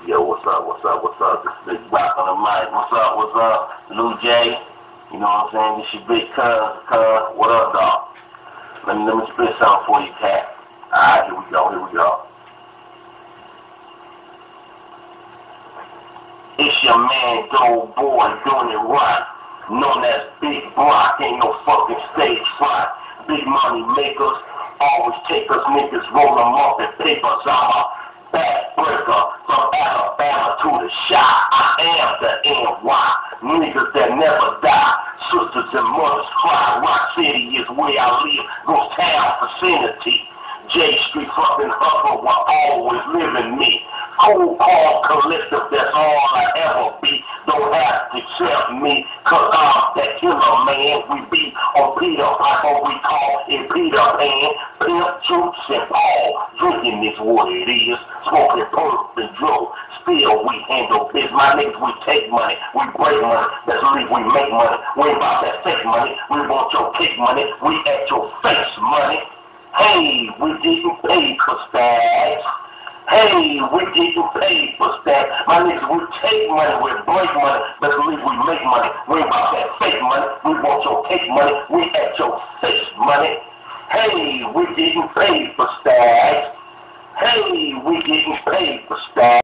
Yo, what's up? This Big Rock on the mic. What's up? Lou J. You know what I'm saying? This your big cuz. What up, dog? Let me spit something for you, cat. Alright, here we go. It's your man, Dope Boy, doing it right. Known as Big Rock, ain't no fucking stage fright. Big money makers, always take us niggas, roll them up in papers. I'm a backbreaker from Alabama to the shot. I am the NY, niggas that never die. Sisters and mothers cry. Rock City is where I live, Ghost Town vicinity. J Street fucking hustle will always live in me. Cold Call Collective, that's all I ever be. Don't have to accept me, cause I'm that killer man. We be on Peter Piper, we call it Peter Pan. Pimp, Juice, and Paul, drinking is what it is. Smoking perp and drugs, still we handle biz. My niggas, we take money, we break money, that's leave we make money. We ain't about that fake money, we want your cake money, we at your face money. Hey, we getting paid for stacks. Hey, we getting paid for stacks. My niggas, we take money, we break money, but believe we make money. We ain't about that fake money. We want your cake money. We at your face money. Hey, we getting paid for stacks. Hey, we getting paid for stacks.